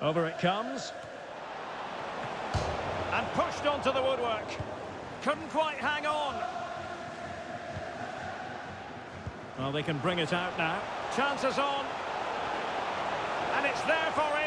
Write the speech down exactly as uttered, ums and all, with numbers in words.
Over it comes. And pushed onto the woodwork. Couldn't quite hang on. Well, they can bring it out now. Chances on. And it's there for